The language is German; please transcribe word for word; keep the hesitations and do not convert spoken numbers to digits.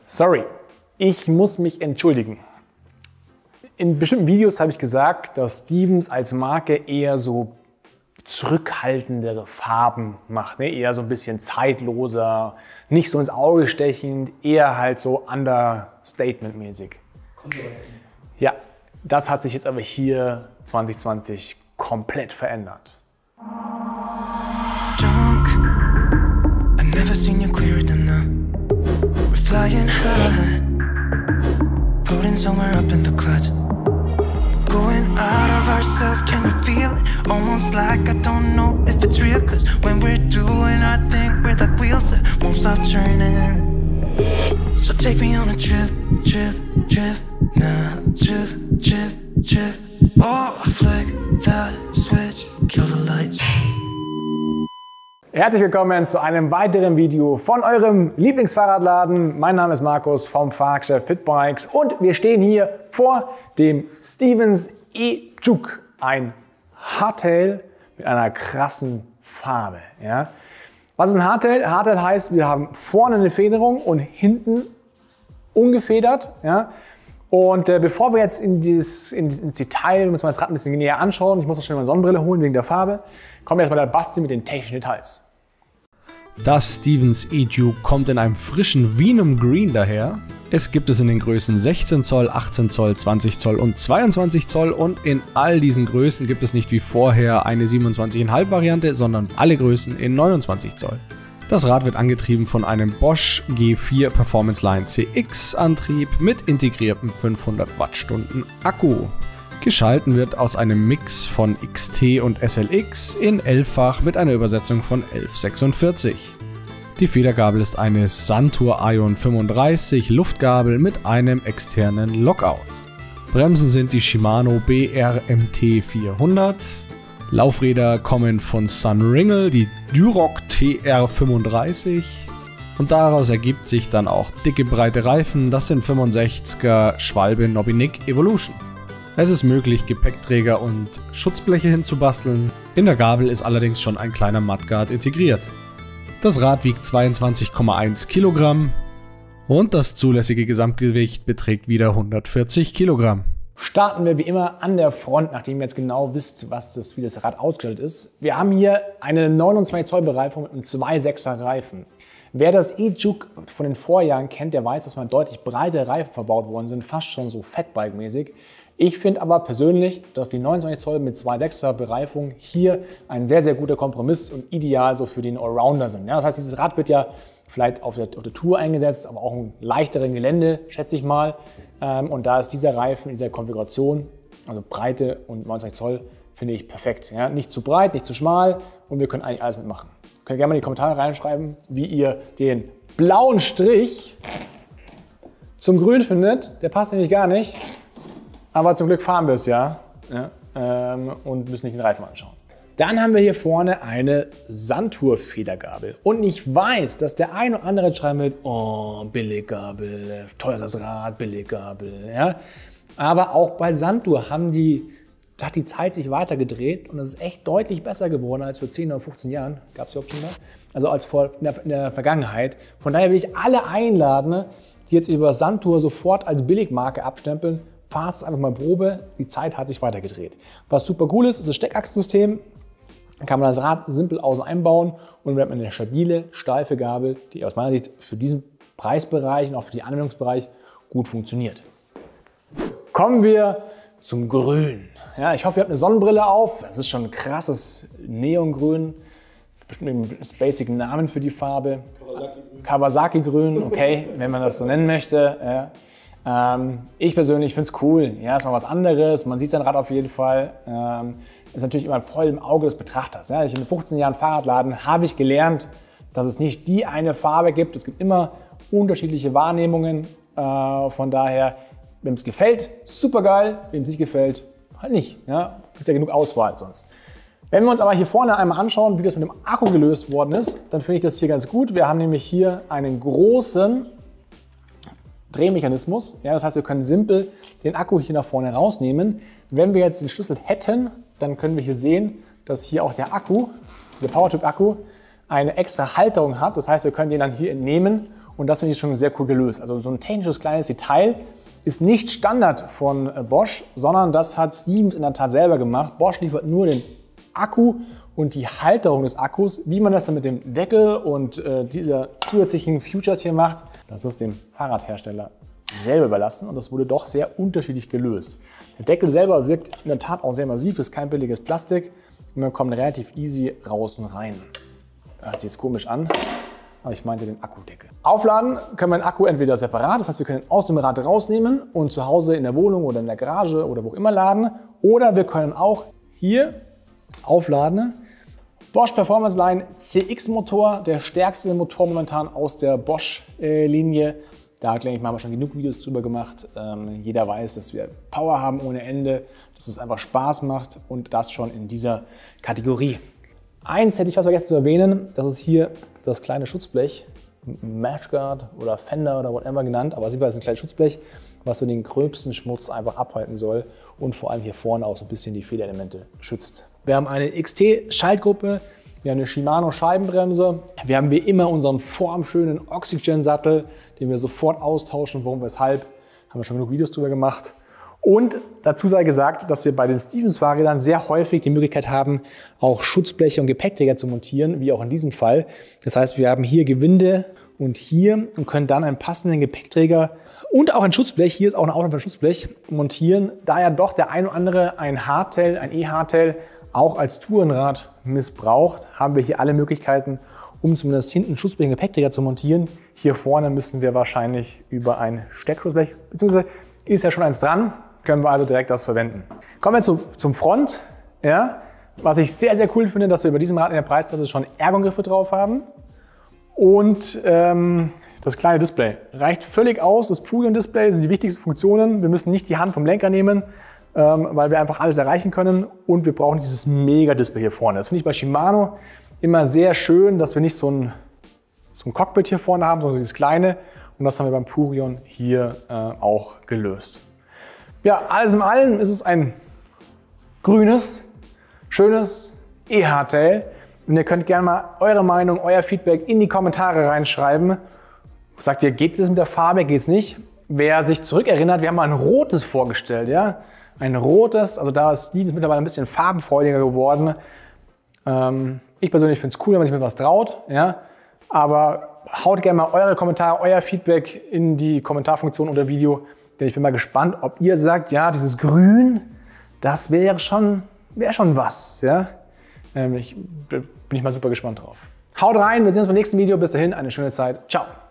Sorry, ich muss mich entschuldigen. In bestimmten Videos habe ich gesagt, dass Stevens als Marke eher so zurückhaltendere Farben macht, ne? Eher so ein bisschen zeitloser, nicht so ins Auge stechend, eher halt so Understatement-mäßig. Ja, das hat sich jetzt aber hier zwanzig zwanzig komplett verändert. Drunk, I've never seen you clearer than now. We're flying high, floating somewhere up in the clouds. Going out of ourselves, can you feel it? Almost like I don't know if it's real. Cause when we're doing our thing, we're like wheels that won't stop turning. So take me on a trip, trip, trip. Now trip, trip, trip. Oh, flick that switch, kill the lights. Herzlich willkommen zu einem weiteren Video von eurem Lieblingsfahrradladen. Mein Name ist Markus vom Fahrgeschäft Fitbikes und wir stehen hier vor dem Stevens E-Juke, ein Hardtail mit einer krassen Farbe. Ja. Was ist ein Hardtail? Hardtail heißt, wir haben vorne eine Federung und hinten ungefedert. Ja. Und äh, bevor wir jetzt in dieses, in, ins Detail, müssen wir das Rad ein bisschen näher anschauen, ich muss noch schnell meine Sonnenbrille holen wegen der Farbe, kommt erstmal der Basti mit den technischen Details. Das Stevens E-Juke kommt in einem frischen Venom Green daher. Es gibt es in den Größen sechzehn Zoll, achtzehn Zoll, zwanzig Zoll und zweiundzwanzig Zoll und in all diesen Größen gibt es nicht wie vorher eine siebenundzwanzig Komma fünf Variante, sondern alle Größen in neunundzwanzig Zoll. Das Rad wird angetrieben von einem Bosch G vier Performance Line C X Antrieb mit integriertem fünfhundert Wattstunden Akku. Geschalten wird aus einem Mix von X T und S L X in elffach mit einer Übersetzung von elf sechsundvierzig. Die Federgabel ist eine Santur Ion fünfunddreißig Luftgabel mit einem externen Lockout. Bremsen sind die Shimano B R M T vierhundert. Laufräder kommen von Sunringle, die Duroc T R fünfunddreißig. Und daraus ergibt sich dann auch dicke breite Reifen, das sind fünfundsechziger Schwalbe Nobinic Evolution. Es ist möglich, Gepäckträger und Schutzbleche hinzubasteln. In der Gabel ist allerdings schon ein kleiner Mudguard integriert. Das Rad wiegt zweiundzwanzig Komma eins Kilogramm und das zulässige Gesamtgewicht beträgt wieder hundertvierzig Kilogramm. Starten wir wie immer an der Front, nachdem ihr jetzt genau wisst, was das, wie das Rad ausgestellt ist. Wir haben hier eine neunundzwanzig Zoll Bereifung mit einem zwei Komma sechser Reifen. Wer das E-Juke von den Vorjahren kennt, der weiß, dass mal deutlich breite Reifen verbaut worden sind, fast schon so Fatbike-mäßig. Ich finde aber persönlich, dass die neunundzwanzig Zoll mit zwei Komma sechser Bereifung hier ein sehr, sehr guter Kompromiss und ideal so für den Allrounder sind. Ja, das heißt, dieses Rad wird ja vielleicht auf der, auf der Tour eingesetzt, aber auch im leichteren Gelände, schätze ich mal. Und da ist dieser Reifen in dieser Konfiguration, also Breite und neunundzwanzig Zoll, finde ich perfekt. Ja, nicht zu breit, nicht zu schmal und wir können eigentlich alles mitmachen. Könnt ihr gerne mal in die Kommentare reinschreiben, wie ihr den blauen Strich zum Grün findet. Der passt nämlich gar nicht. Aber zum Glück fahren wir es ja, ja ähm, und müssen nicht den Reifen anschauen. Dann haben wir hier vorne eine Santur-Federgabel. Und ich weiß, dass der ein oder andere schreiben wird, oh, Billiggabel, teures Rad, Billiggabel. Ja? Aber auch bei Santur haben die, da hat die Zeit sich weitergedreht und es ist echt deutlich besser geworden als vor zehn oder fünfzehn Jahren. Gab es überhaupt schon mal? Also als vor, in, der, in der Vergangenheit. Von daher will ich alle einladen, die jetzt über Santur sofort als Billigmarke abstempeln. Fahrt es einfach mal Probe, die Zeit hat sich weitergedreht. Was super cool ist, ist das Steckachsensystem. Dann kann man das Rad simpel außen einbauen und dann hat man eine stabile, steife Gabel, die aus meiner Sicht für diesen Preisbereich und auch für den Anwendungsbereich gut funktioniert. Kommen wir zum Grün. Ja, ich hoffe, ihr habt eine Sonnenbrille auf. Das ist schon ein krasses Neongrün. Bestimmt einen basic Namen für die Farbe. Kawasaki-Grün, okay, wenn man das so nennen möchte. Ja. Ähm, ich persönlich finde es cool. Ja, ist mal was anderes. Man sieht sein Rad auf jeden Fall. Ähm, ist natürlich immer voll im Auge des Betrachters. Ja. Ich in fünfzehn Jahren Fahrradladen habe ich gelernt, dass es nicht die eine Farbe gibt. Es gibt immer unterschiedliche Wahrnehmungen. Äh, von daher, wem es gefällt, super geil. Wem es nicht gefällt, halt nicht. Ja. Gibt ja genug Auswahl sonst. Wenn wir uns aber hier vorne einmal anschauen, wie das mit dem Akku gelöst worden ist, dann finde ich das hier ganz gut. Wir haben nämlich hier einen großen Drehmechanismus. Ja, das heißt, wir können simpel den Akku hier nach vorne rausnehmen. Wenn wir jetzt den Schlüssel hätten, dann können wir hier sehen, dass hier auch der Akku, dieser PowerTube-Akku, eine extra Halterung hat. Das heißt, wir können den dann hier entnehmen und das finde ich schon sehr cool gelöst. Also so ein technisches kleines Detail ist nicht Standard von Bosch, sondern das hat Stevens in der Tat selber gemacht. Bosch liefert nur den Akku und die Halterung des Akkus. Wie man das dann mit dem Deckel und äh, dieser zusätzlichen Features hier macht, das ist dem Fahrradhersteller selber überlassen und das wurde doch sehr unterschiedlich gelöst. Der Deckel selber wirkt in der Tat auch sehr massiv, ist kein billiges Plastik und man kommt relativ easy raus und rein. Hört sich jetzt komisch an, aber ich meinte den Akkudeckel. Aufladen können wir den Akku entweder separat, das heißt wir können ihn aus dem Rad rausnehmen und zu Hause in der Wohnung oder in der Garage oder wo auch immer laden, oder wir können auch hier aufladen. Bosch Performance Line C X Motor, der stärkste Motor momentan aus der Bosch-Linie. Da denke ich mal, haben wir schon genug Videos drüber gemacht. Ähm, jeder weiß, dass wir Power haben ohne Ende, dass es einfach Spaß macht und das schon in dieser Kategorie. Eins hätte ich fast vergessen zu erwähnen, das ist hier das kleine Schutzblech, Mashguard oder Fender oder whatever genannt, aber es ist ein kleines Schutzblech, was so den gröbsten Schmutz einfach abhalten soll und vor allem hier vorne auch so ein bisschen die Federelemente schützt. Wir haben eine X T-Schaltgruppe, wir haben eine Shimano Scheibenbremse, wir haben wie immer unseren formschönen Oxygen-Sattel, den wir sofort austauschen. Warum, weshalb, haben wir schon genug Videos drüber gemacht. Und dazu sei gesagt, dass wir bei den Stevens-Fahrrädern sehr häufig die Möglichkeit haben, auch Schutzbleche und Gepäckträger zu montieren, wie auch in diesem Fall. Das heißt, wir haben hier Gewinde und hier und können dann einen passenden Gepäckträger und auch ein Schutzblech, hier ist auch eine Auswahl für ein Schutzblech, montieren. Da ja doch der ein oder andere ein Hardtail, ein E-Hardtail auch als Tourenrad missbraucht, haben wir hier alle Möglichkeiten, um zumindest hinten Schutzblech und Gepäckträger zu montieren. Hier vorne müssen wir wahrscheinlich über ein Steckschutzblech, beziehungsweise ist ja schon eins dran, können wir also direkt das verwenden. Kommen wir zu, zum Front. Ja, was ich sehr, sehr cool finde, dass wir bei diesem Rad in der Preisklasse schon Ergongriffe drauf haben. Und ähm, das kleine Display reicht völlig aus. Das Purion-Display sind die wichtigsten Funktionen. Wir müssen nicht die Hand vom Lenker nehmen, ähm, weil wir einfach alles erreichen können. Und wir brauchen dieses Mega-Display hier vorne. Das finde ich bei Shimano immer sehr schön, dass wir nicht so ein, so ein Cockpit hier vorne haben, sondern dieses kleine. Und das haben wir beim Purion hier äh, auch gelöst. Ja, alles in allem ist es ein grünes, schönes E-Hardtail. Und ihr könnt gerne mal eure Meinung, euer Feedback in die Kommentare reinschreiben. Sagt ihr, geht es mit der Farbe, geht es nicht? Wer sich zurückerinnert, wir haben mal ein rotes vorgestellt. Ja? Ein rotes, also da ist Stevens mittlerweile ein bisschen farbenfreudiger geworden. Ähm, ich persönlich finde es cool, wenn man sich mit was traut. Ja? Aber haut gerne mal eure Kommentare, euer Feedback in die Kommentarfunktion unter Video. Denn ich bin mal gespannt, ob ihr sagt, ja, dieses Grün, das wäre schon, wäre schon was. Ja? Ähm, ich, bin ich mal super gespannt drauf. Haut rein, wir sehen uns beim nächsten Video. Bis dahin, eine schöne Zeit. Ciao.